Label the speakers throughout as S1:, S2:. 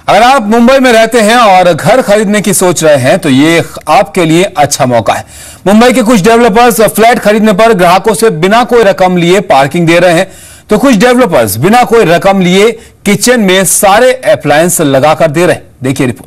S1: अगर आप मुंबई में रहते हैं और घर खरीदने की सोच रहे हैं तो ये आपके लिए अच्छा मौका है। मुंबई के कुछ डेवलपर्स फ्लैट खरीदने पर ग्राहकों से बिना कोई रकम लिए पार्किंग दे रहे हैं, तो कुछ डेवलपर्स बिना कोई रकम लिए किचन में सारे अप्लायंस लगाकर दे रहे हैं। देखिए रिपोर्ट।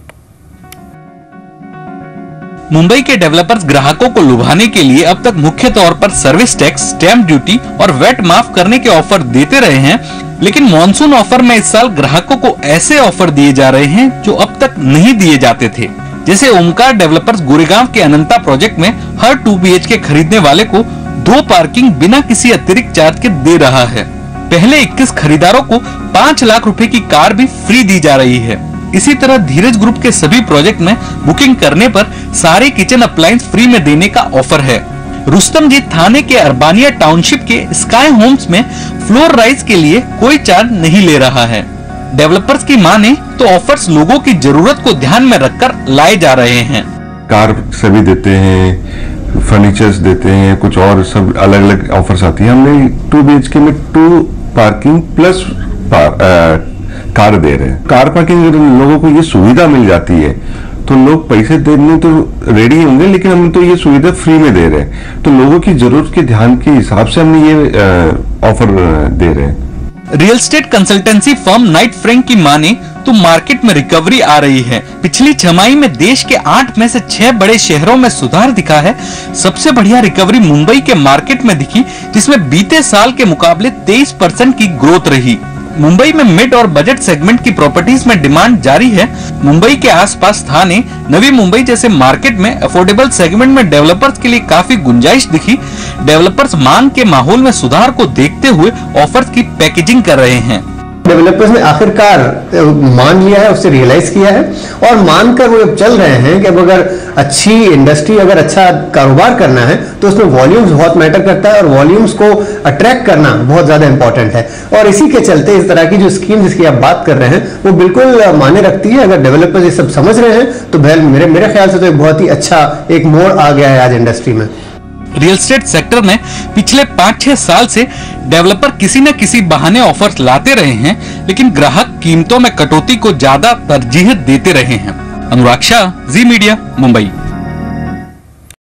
S2: मुंबई के डेवलपर्स ग्राहकों को लुभाने के लिए अब तक मुख्य तौर पर सर्विस टैक्स, स्टैंप ड्यूटी और वेट माफ करने के ऑफर देते रहे हैं, लेकिन मॉनसून ऑफर में इस साल ग्राहकों को ऐसे ऑफर दिए जा रहे हैं जो अब तक नहीं दिए जाते थे। जैसे ओमकार डेवलपर्स गोरेगांव के अनंता प्रोजेक्ट में हर 2 BHK खरीदने वाले को 2 पार्किंग बिना किसी अतिरिक्त चार्ज के दे रहा है। पहले 21 खरीदारों को 5 लाख रुपए की कार भी फ्री दी जा रही है। इसी तरह धीरज ग्रुप के सभी प्रोजेक्ट में बुकिंग करने पर सारे किचन अप्लायंस फ्री में देने का ऑफर है। रुस्तम जी थाने के अरबानिया टाउनशिप के स्काई होम्स में फ्लोर राइज के लिए कोई चार्ज नहीं ले रहा है। डेवलपर्स की माने तो ऑफर्स लोगों की जरूरत को ध्यान में रखकर लाए जा रहे हैं।
S3: कार सभी देते हैं, फर्नीचर्स देते हैं, कुछ और सब अलग अलग ऑफर्स आती है। हमने 2 BHK में 2 पार्किंग प्लस कार दे रहे हैं। कार पार्किंग अगर लोगों को ये सुविधा मिल जाती है तो लोग पैसे देने तो रेडी होंगे, लेकिन हम तो ये सुविधा फ्री में दे रहे हैं, तो लोगों की जरूरत के ध्यान के हिसाब से हमने ये ऑफर दे रहे हैं।
S2: Real estate consultancy firm Knight Frank की माने तो मार्केट में रिकवरी आ रही है। पिछली छमाही में देश के 8 में से 6 बड़े शहरों में सुधार दिखा है। सबसे बढ़िया रिकवरी मुंबई के मार्केट में दिखी, जिसमें बीते साल के मुकाबले 23% की ग्रोथ रही। मुंबई में मिड और बजट सेगमेंट की प्रॉपर्टीज में डिमांड जारी है। मुंबई के आसपास थाने, नवी मुंबई जैसे मार्केट में अफोर्डेबल सेगमेंट में डेवलपर्स के लिए काफी गुंजाइश दिखी। डेवलपर्स मांग के माहौल में सुधार को देखते हुए ऑफर्स की पैकेजिंग कर रहे हैं।
S4: डेवलपर्स ने आखिरकार मान लिया है, उससे रियलाइज किया है और मानकर वो अब चल रहे हैं कि अब अगर अच्छी इंडस्ट्री, अगर अच्छा कारोबार करना है तो उसमें वॉल्यूम्स बहुत मैटर करता है और वॉल्यूम्स को अट्रैक्ट करना बहुत ज्यादा इंपॉर्टेंट है। और इसी के चलते इस तरह की जो स्कीम जिसकी आप बात कर रहे हैं वो बिल्कुल मायने रखती है। अगर डेवलपर्स ये सब समझ रहे हैं तो मेरे ख्याल से तो एक बहुत ही अच्छा एक मोड़ आ गया है आज इंडस्ट्री में।
S2: रियल एस्टेट सेक्टर में पिछले 5-6 साल से डेवलपर किसी न किसी बहाने ऑफर्स लाते रहे हैं, लेकिन ग्राहक कीमतों में कटौती को ज्यादा तरजीह देते रहे हैं। अनुराग शाह, जी मीडिया, मुंबई।